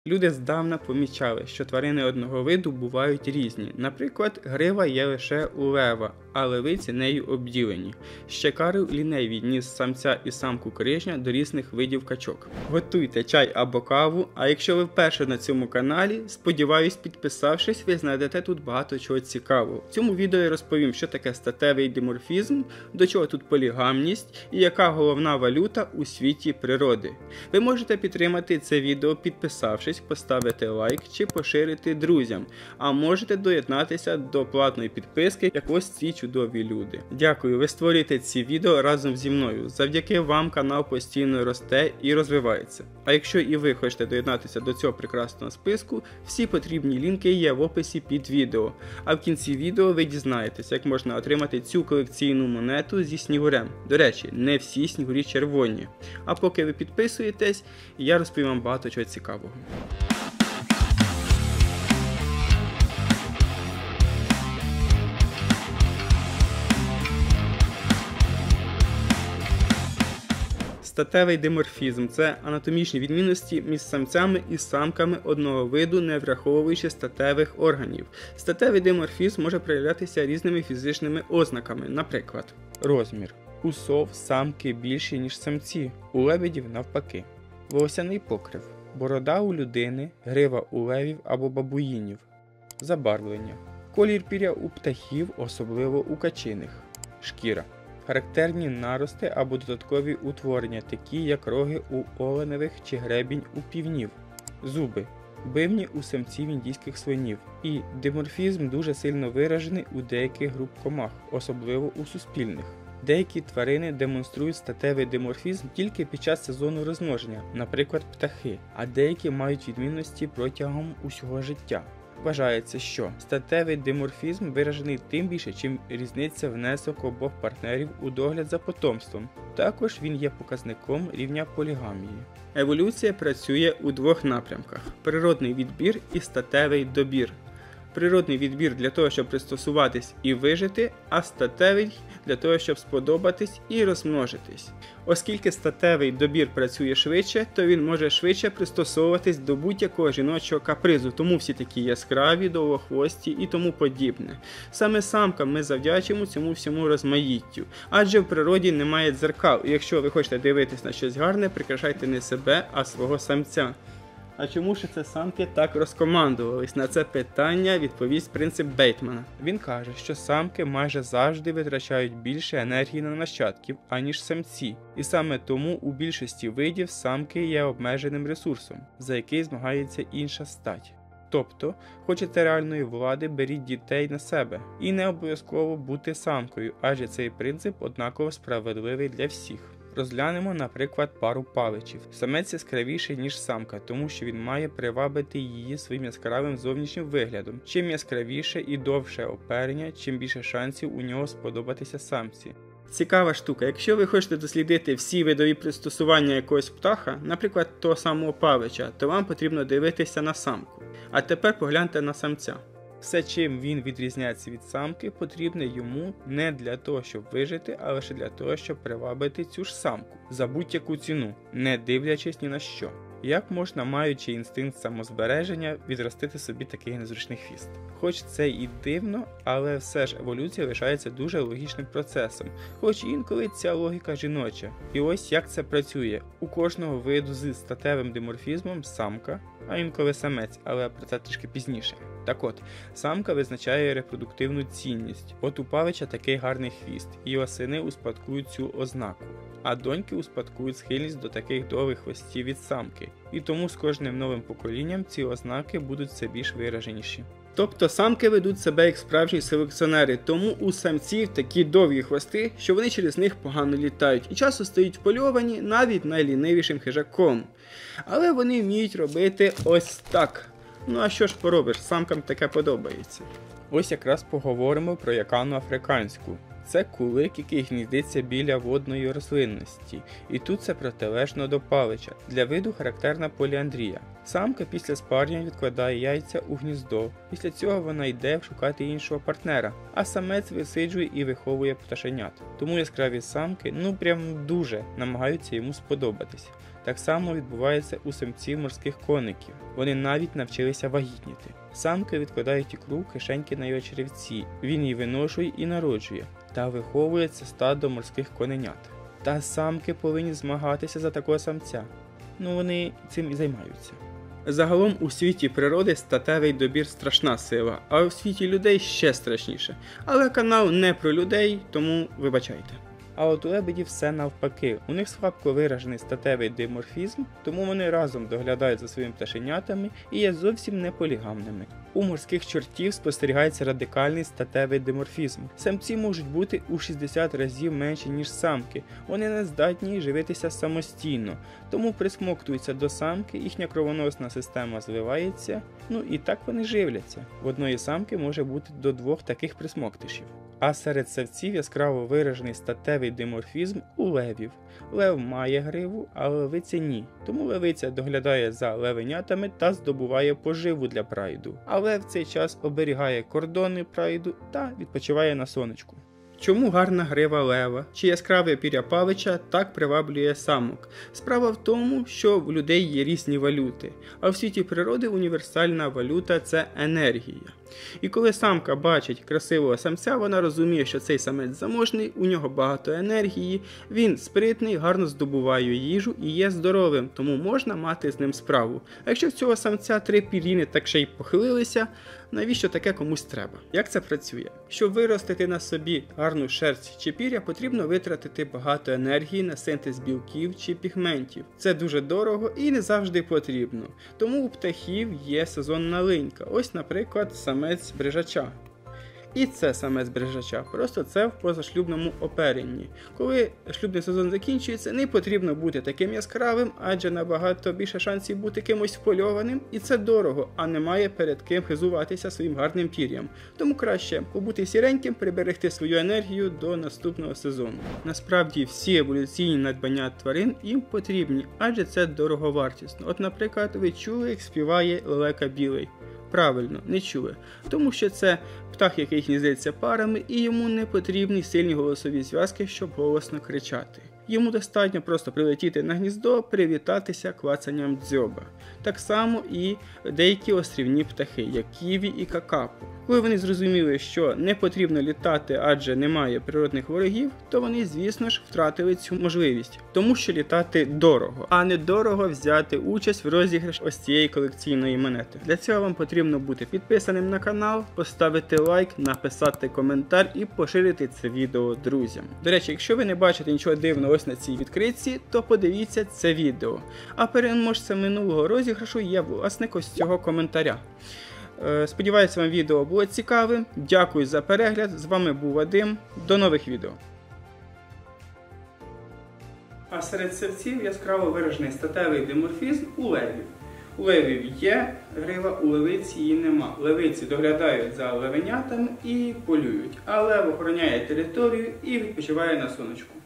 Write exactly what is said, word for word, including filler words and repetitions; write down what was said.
Люди здавна помічали, що тварини одного виду бувають різні. Наприклад, грива є лише у лева, а левиці нею обділені. Ще Карл Лінней відніс самця і самку крижня до різних видів качок. Готуйте чай або каву, а якщо ви вперше на цьому каналі, сподіваюсь, підписавшись, ви знайдете тут багато чого цікавого. В цьому відео я розповім, що таке статевий диморфізм, до чого тут полігамність і яка головна валюта у світі природи. Ви можете підтримати це відео, підписавшись, поставити лайк чи поширити друзям, а можете доєднатися до платної підписки, як ось ці чудові люди. Дякую, ви створюєте ці відео разом зі мною. Завдяки вам канал постійно росте і розвивається. А якщо і ви хочете доєднатися до цього прекрасного списку, всі потрібні лінки є в описі під відео. А в кінці відео ви дізнаєтесь, як можна отримати цю колекційну монету зі снігурем. До речі, не всі снігурі червоні. А поки ви підписуєтесь, я розповім вам багато чого цікавого. Статевий диморфізм – це анатомічні відмінності між самцями і самками одного виду, не враховуючи статевих органів. Статевий диморфізм може проявлятися різними фізичними ознаками, наприклад, розмір. У сов самки більші, ніж самці, у лебедів навпаки. Волосяний покрив. Борода у людини, грива у левів або бабуїнів. Забарвлення. Колір пір'я у птахів, особливо у качиних. Шкіра. Характерні нарости або додаткові утворення, такі як роги у оленевих чи гребінь у півнів. Зуби. Бивні у самців індійських слонів. І диморфізм дуже сильно виражений у деяких груп комах, особливо у суспільних. Деякі тварини демонструють статевий диморфізм тільки під час сезону розмноження, наприклад птахи, а деякі мають відмінності протягом усього життя. Вважається, що статевий диморфізм виражений тим більше, чим різниця внесок обох партнерів у догляд за потомством. Також він є показником рівня полігамії. Еволюція працює у двох напрямках – природний відбір і статевий добір. Природний відбір для того, щоб пристосуватись і вижити, а статевий для того, щоб сподобатись і розмножитись. Оскільки статевий добір працює швидше, то він може швидше пристосовуватись до будь-якого жіночого капризу, тому всі такі яскраві, довгохвості і тому подібне. Саме самкам ми завдячимо цьому всьому розмаїттю, адже в природі немає дзеркал, і якщо ви хочете дивитись на щось гарне, прикрашайте не себе, а свого самця. А чому ж це самки так розкомандувались? На це питання відповість принцип Бейтмана. Він каже, що самки майже завжди витрачають більше енергії на нащадків, аніж самці. І саме тому у більшості видів самки є обмеженим ресурсом, за який змагається інша стать. Тобто, хочете реальної влади, беріть дітей на себе. І не обов'язково бути самкою, адже цей принцип однаково справедливий для всіх. Розглянемо, наприклад, пару павичів. Самець яскравіший, ніж самка, тому що він має привабити її своїм яскравим зовнішнім виглядом. Чим яскравіше і довше оперення, чим більше шансів у нього сподобатися самці. Цікава штука, якщо ви хочете дослідити всі видові пристосування якогось птаха, наприклад, того самого павича, то вам потрібно дивитися на самку. А тепер погляньте на самця. Все, чим він відрізняється від самки, потрібне йому не для того, щоб вижити, а лише для того, щоб привабити цю ж самку за будь-яку ціну, не дивлячись ні на що. Як можна, маючи інстинкт самозбереження, відростити собі такий незручний хвіст? Хоч це і дивно, але все ж еволюція лишається дуже логічним процесом, хоч інколи ця логіка жіноча. І ось як це працює. У кожного виду з статевим диморфізмом самка, а інколи самець, але про це трішки пізніше. Так от, самка визначає репродуктивну цінність. От у павича такий гарний хвіст, і осини успадкують цю ознаку. А доньки успадкують схильність до таких довгих хвостів від самки. І тому з кожним новим поколінням ці ознаки будуть все більш вираженіші. Тобто самки ведуть себе як справжні селекціонери, тому у самців такі довгі хвости, що вони через них погано літають і часто стають впольовані навіть найлінивішим хижаком. Але вони вміють робити ось так. Ну а що ж поробиш, самкам таке подобається. Ось якраз поговоримо про якану африканську. Це кулик, який гніздиться біля водної рослинності. І тут це протилежно до павича. Для виду характерна поліандрія. Самка після спарення відкладає яйця у гніздо. Після цього вона йде шукати іншого партнера, а самець висиджує і виховує пташенят. Тому яскраві самки, ну прям дуже намагаються йому сподобатися. Так само відбувається у самців морських коників. Вони навіть навчилися вагітніти. Самка відкладають ікру в кишеньки на його черевці. Він її виношує і народжує. Та виховує це стадо морських коненят. Та самки повинні змагатися за такого самця. Ну вони цим і займаються. Загалом у світі природи статевий добір страшна сила, а у світі людей ще страшніше. Але канал не про людей, тому вибачайте. А от у лебедів все навпаки. У них слабко виражений статевий диморфізм, тому вони разом доглядають за своїми пташенятами і є зовсім не полігамними. У морських чортів спостерігається радикальний статевий диморфізм. Самці можуть бути у шістдесят разів менші, ніж самки. Вони не здатні живитися самостійно, тому присмоктуються до самки, їхня кровоносна система зливається, ну і так вони живляться. В одної самки може бути до двох таких присмоктишів. А серед савців яскраво виражений статевий диморфізм у левів. Лев має гриву, а левиця ні. Тому левиця доглядає за левенятами та здобуває поживу для прайду. А лев в цей час оберігає кордони прайду та відпочиває на сонечку. Чому гарна грива лева чи яскраве пір'я павича так приваблює самок? Справа в тому, що в людей є різні валюти, а в світі природи універсальна валюта – це енергія. І коли самка бачить красивого самця, вона розуміє, що цей самець заможний, у нього багато енергії, він спритний, гарно здобуває їжу і є здоровим, тому можна мати з ним справу. А якщо в цього самця три пір'їни так ще й похилилися, навіщо таке комусь треба? Як це працює? Щоб виростити на собі гарну шерсть чи пір'я, потрібно витратити багато енергії на синтез білків чи пігментів. Це дуже дорого і не завжди потрібно. Тому у птахів є сезонна линька. Ось, наприклад, самець брижача. І це самець брижача, просто це в позашлюбному оперенні. Коли шлюбний сезон закінчується, не потрібно бути таким яскравим, адже набагато більше шансів бути кимось впольованим, і це дорого, а немає перед ким хизуватися своїм гарним пір'ям. Тому краще побути сіреньким, приберегти свою енергію до наступного сезону. Насправді всі еволюційні надбання тварин їм потрібні, адже це дороговартісно. От, наприклад, ви чули, як співає лелека білий. Правильно, не чули. Тому що це птах, який гніздиться парами, і йому не потрібні сильні голосові зв'язки, щоб голосно кричати. Йому достатньо просто прилетіти на гніздо, привітатися клацанням дзьоба. Так само і деякі острівні птахи, як ківі і какапо. Коли вони зрозуміли, що не потрібно літати, адже немає природних ворогів, то вони, звісно ж, втратили цю можливість. Тому що літати дорого, а не дорого взяти участь в розіграш ось цієї колекційної монети. Для цього вам потрібно бути підписаним на канал, поставити лайк, написати коментар і поширити це відео друзям. До речі, якщо ви не бачите нічого дивного ось на цій відкритці, то подивіться це відео. А переможцем минулого розіграшу є власник ось цього коментаря. Сподіваюся, вам відео було цікавим. Дякую за перегляд. З вами був Вадим. До нових відео. А серед савців яскраво виражений статевий диморфізм у левів. У левів є грива, у левиці її нема. Левиці доглядають за левенятами і полюють, а лев охороняє територію і відпочиває на сонечку.